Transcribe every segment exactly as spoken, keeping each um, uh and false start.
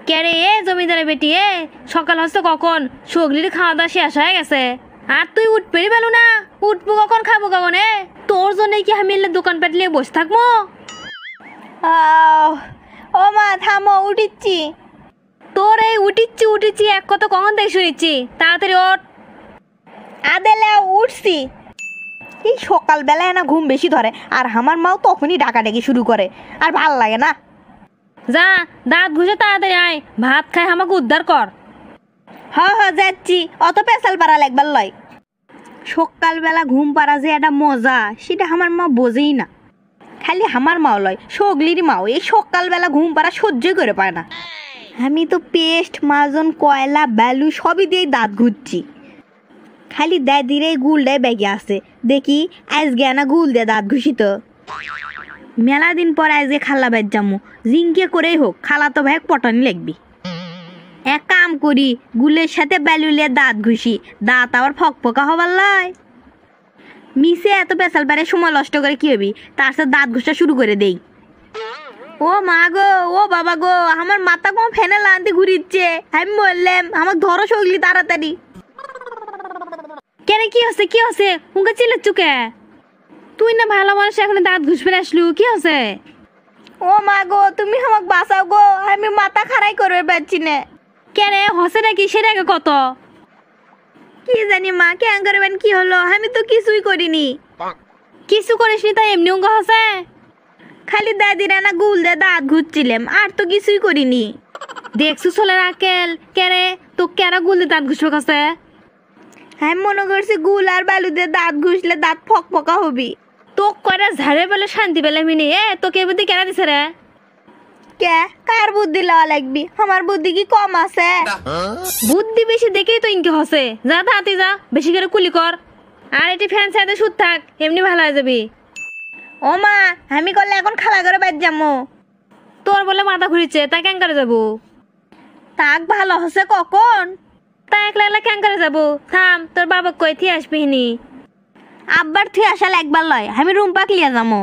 কে রে এ জমিদারের বেটি এ সকাল হচ্ছে কখন সগলির খাওয়া দাওয়া শেষ হয়ে গেছে আর তুই উঠপেরি পেলু না উঠবো কখন খাবো কখন এ তোর জন্য কি আমি দোকান পেটলিয়ে বসে থাকবো ও মা থামো উঠিচ্ছি তোর এই উঠিচ্ছি উঠিচ্ছি এক কথা কখন দেখ শুনিচ্ছি তাড়াতাড়ি ওঠ আদেলে উঠছি এই সকালবেলায় না ঘুম বেশি ধরে আর আমার মাও তখনই ডাকাডাকি শুরু করে আর ভাল লাগে না যা দাঁত ঘুষে তাড়াতাড়ি আয় ভাত খাই আমাকে উদ্ধার কর হ হ যাচ্ছি অত পেশাল পাড়া লাগবার লয় সকালবেলা ঘুম পাড়া যে একটা মজা সেটা আমার মা বোঝেই না খালি আমার মাও লয় সগলির মাও এই সকালবেলা ঘুম পাড়া সহ্যই করে পায় না আমি তো পেস্ট মাজন কয়লা ব্যালু সবই দিয়েই দাঁত ঘুরছি খালি দেয় দিরে গুল দেয় ব্যাগে আছে দেখি আজকে না গুল দে দাঁত ঘুষি তো মেলা দিন পর আজকে খালা বাইর যামু জিঙ্কে করেই হোক খালা তো ভাই পটানি লাগবি এক কাম করি গুলের সাথে ব্যালুলিয়ে দাঁত ঘুষি দাঁত আবার ফকফকা হবার লয় মিশে এত পেশাল পারে সময় নষ্ট করে কি হবি তার সাথে দাঁত ঘষা শুরু করে দেই ও মা গো ও বাবা গো আমার মাথা কোন ফেনে লানতে ঘুরিচ্ছে আমি বললাম আমার ধরো সগলি তাড়াতাড়ি কেন কি হচ্ছে কি হচ্ছে উনকে চিল্লাচ্ছ কে তুই না ভালো মানুষ এখন দাঁত ঘুষবে আসলু কি হচ্ছে ও মা গো তুমি আমাকে বাঁচাও গো আমি মাথা খারাই করবে পারছি না কেন হচ্ছে নাকি সেটা আগে কত কি জানি মা কেন করবেন কি হলো আমি তো কিছুই করিনি কিছু করিসনি তাই এমনি অঙ্গ হচ্ছে খালি দাদিরা না গুল দে দাঁত ঘুরছিলাম আর তো কিছুই করিনি দেখছু ছোলের আকেল কেরে তো কেরা গুল দিয়ে দাঁত ঘুষবে কাছে আমি মনে করছি গুল আর বালু দিয়ে দাঁত ঘুষলে দাঁত ফকফকা হবি তো কয়টা ঝাড়ে পেলে শান্তি পেলে মিনি এ তোকে বুদ্ধি কেনা দিছে রে কে কার বুদ্ধি লওয়া লাগবি আমার বুদ্ধি কি কম আছে বুদ্ধি বেশি দেখেই তো ইনকে হসে যা তাড়াতাড়ি যা বেশি করে কুলি কর আর এটি ফ্যান সাইডে সুদ থাক এমনি ভালো হয়ে যাবি ও মা আমি করলে এখন খালা করে বাদ যাবো তোর বলে মাথা ঘুরিচ্ছে তা কেন করে যাবো তাক ভালো হচ্ছে কখন তা একলা একলা কেন করে যাবো থাম তোর বাবা কই থি আসবি নি আব্বার থুই আসা একবার লয় আমি রুম পাক লিয়ে যাবো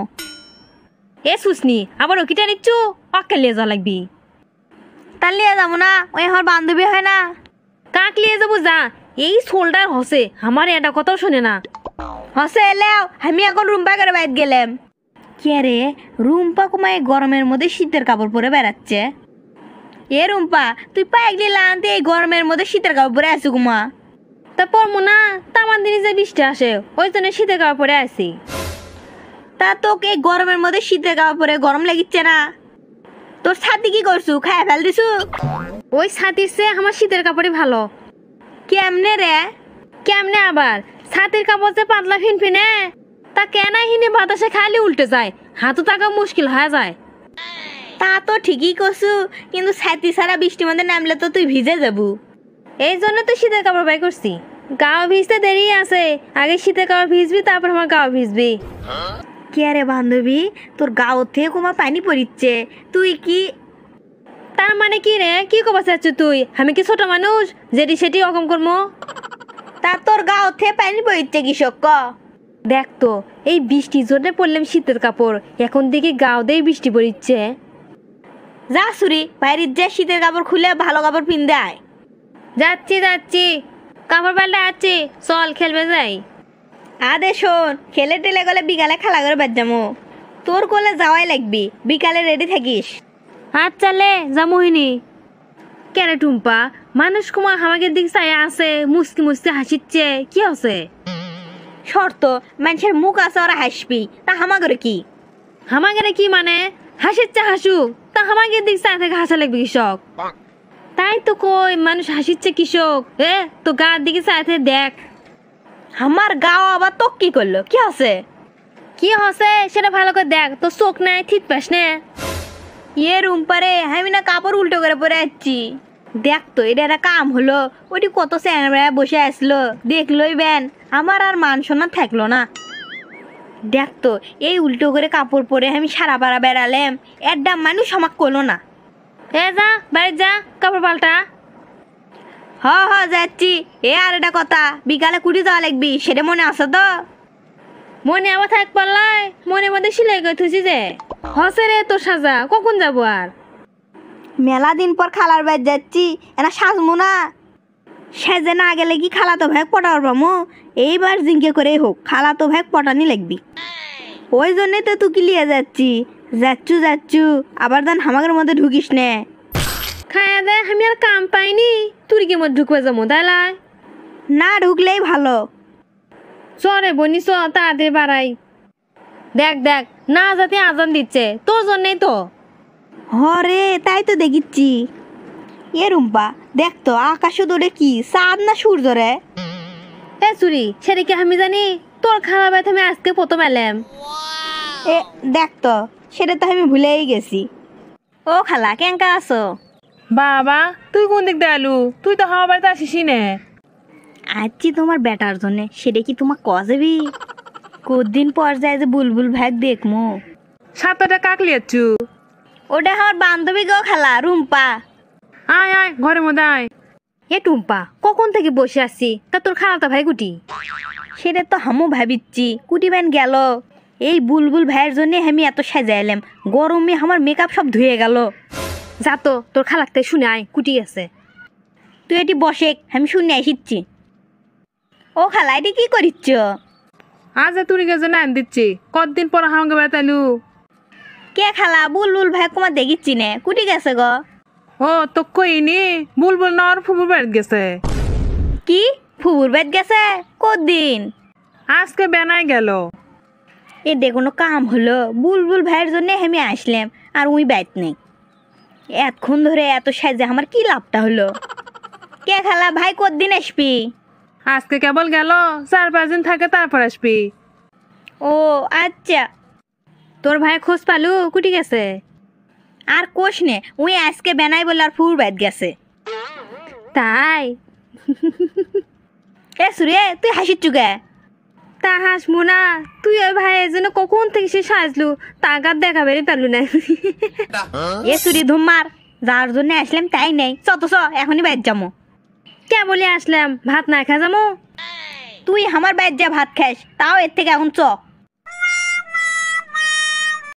এ সুসনি আবার ওকিটা নিচ্ছু অক্কে লিয়ে যা লাগবি তা লিয়ে যাবো না ওই আমার বান্ধবী হয় না কাক লিয়ে যাবো যা এই শোল্ডার হসে আমার এটা কথাও শুনে না হসে এলেও আমি এখন রুম পাক করে বাইর গেলাম কে রে রুম্পা কুমায় গরমের মধ্যে শীতের কাপড় পরে বেড়াচ্ছে এ রুম্পা তুই পাইগলি লানতে এই গরমের মধ্যে শীতের কাপড় পরে আসি কুমা তারপর মোনা তামান দিনে যে বৃষ্টি আসে ওই জন্য শীতের কাপড় পরে আসি তা তোকে এই গরমের মধ্যে শীতের কাপড় পরে গরম লাগিচ্ছে না তোর ছাতি কি করছু খায় ফেল দিছু ওই ছাতির চেয়ে আমার শীতের কাপড়ই ভালো কেমনে রে কেমনে আবার ছাতির কাপড় যে পাতলা ফিনফিনে তা কেনা হিনে বাতাসে খালি উল্টে যায় হাতও থাকা মুশকিল হয়ে যায় তা তো ঠিকই করছু কিন্তু ছাতি ছাড়া বৃষ্টির মধ্যে নামলে তো তুই ভিজে যাবু এই জন্য তো শীতের কাপড় বাই করছি গাও ভিজতে দেরি আছে আগে শীতের কাপড় ভিজবি তারপর আমার গাও ভিজবি কে রে বান্ধবী তোর গাও থেকে কুমা পানি পড়িচ্ছে তুই কি তার মানে কি রে কি কবা চাচ্ছ তুই আমি কি ছোট মানুষ যেটি সেটি অকম করবো তা তোর গাও থেকে পানি পড়িচ্ছে কৃষক ক দেখ তো এই বৃষ্টির জন্য পড়লাম শীতের কাপড় এখন দেখি গাও দিয়ে বৃষ্টি পড়িচ্ছে যা সুরি বাইরের যে শীতের কাপড় খুলে ভালো কাপড় পিন্দে আয় যাচ্ছি যাচ্ছি কাপড় পাল্টা আছি চল খেলবে যাই আদে শোন খেলে টেলে গেলে বিকালে খেলা করে বাদ যাবো তোর কোলে যাওয়াই লাগবি বিকালে রেডি থাকিস হাত চালে যা মোহিনী কেরে টুম্পা মানুষ কুমার আমাকে দিক চাই আছে মুসকি মুসকি হাসিচ্ছে কি আছে শর্ত মানুষের মুখ আছে ওরা হাসবি তা হামাগরে কি হামাগরে কি মানে হাসিচ্ছে হাসু তা হামাকে দিক চাই থেকে হাসা লাগবে কৃষক তাই তো কই মানুষ হাসিচ্ছে কৃষক এ তো গার দিকে চাইতে দেখ আমার গাও আবার তো কি করলো কি আছে কি হসে সেটা ভালো করে দেখ তো চোখ নাই ঠিক পাস না ইয়ে রুম পারে আমি না কাপড় উল্টো করে পরে যাচ্ছি দেখ তো এটা একটা কাম হলো ওটি কত চ্যাংড়া বসে আসলো দেখলোই বেন আমার আর মান সম্মান থাকলো না দেখ তো এই উল্টো করে কাপড় পরে আমি সারা পাড়া বেড়ালাম এর দাম মানুষ আমাক করলো না এ যা বাড়ি যা কাপড় পাল্টা হ হ যাচ্ছি এ আর একটা কথা বিকালে কুড়ি যাওয়া লাগবি সেটা মনে আছে তো মনে আবার থাক পারলাই মনের মধ্যে সিলাই করে থুছি যে হসে রে তোর সাজা কখন যাবো আর মেলা দিন পর খালার বাড়ি যাচ্ছি এনা সাজমো না সেজে না গেলে কি খালা তো ভাই পটার পামো এইবার জিঙ্কে করেই হোক খালা তো ভাই পটানি লাগবি ওই জন্যই তো তুই লিয়ে যাচ্ছি যাচ্ছু যাচ্ছু আবার দেন হামাকের মধ্যে ঢুকিস নে খায়া দেয় আমি আর কাম পাইনি তুই কি মধ্যে ঢুকবে যাবো তাইলাই না ঢুকলেই ভালো চরে বনি চ তাড়াতাড়ি বাড়াই দেখ দেখ না যাতে আজান দিচ্ছে তোর জন্যই তো হরে তাই তো দেখিচ্ছি এ রুম্পা দেখ তো আকাশ দূরে কি চাঁদ না সূর্য রে এ চুরি সেটা কি আমি জানি তোর খারাপ আমি আজকে প্রথম এলাম এ দেখ তো সেটা তো আমি ভুলেই গেছি ও খালা কেঙ্কা আছো বাবা তুই কোন দিক দিয়ে আলু তুই তো হাওয়া বাড়িতে আসিস নে আজকে তোমার বেটার জন্য সেটা কি তোমার কজবি কদিন পর যায় যে বুলবুল ভাগ দেখমো সাতটা কাক লিয়াচ্ছু ওটা আমার বান্ধবী গো খালা রুম্পা আয় আয় ঘরের মধ্যে আয় এ টুম্পা কখন থেকে বসে আছি তা তোর খালাতো ভাই গুটি সেটা তো হামু ভাবিচ্ছি কুটি ব্যান গেল এই বুলবুল ভাইয়ের জন্য আমি এত সাজাইলাম গরমে আমার মেকআপ সব ধুয়ে গেল যা তো তোর খালাকতে শুনে আয় কুটি আছে তুই এটি বসে আমি শুনে আসিচ্ছি ও খালা এটি কি করিচ্ছ আজ তুই গেছে না দিচ্ছি কতদিন পর হাওয়া বাড়িতে আলু কে খালা বুলবুল ভাই কুমার দেখিচ্ছি নে কুটি গেছে গো ও তো কইনি বুলবুল না আর ফুবুর বাড়িতে গেছে কি ফুবুর বেদ গেছে কদিন আজকে বেনায় গেল এ দেখুন কাম হলো বুলবুল ভাইয়ের জন্য আমি আসলাম আর উই বাইত নেই এতক্ষণ ধরে এত সাজে আমার কি লাভটা হলো কে খালা ভাই কদিন আসবি আজকে কেবল গেল চার পাঁচ দিন থাকে তারপর আসবি ও আচ্ছা তোর ভাই খোঁজ পালু কুটি গেছে আর কোষ নে উই আজকে বেনাই বলে আর ফুর বাইত গেছে তাই এ সুরে তুই হাসির চুকে তা হাসমু না তুই ওই ভাইয়ের জন্য কখন থেকে সে সাজলু তাগার দেখা বেরি পারলু না এ সুরি ধুমার যার জন্য আসলাম তাই নেই চত চ এখনই বাইত যাবো কে বলে আসলাম ভাত না খা যাবো তুই আমার বাইত যা ভাত খাস তাও এর থেকে এখন চ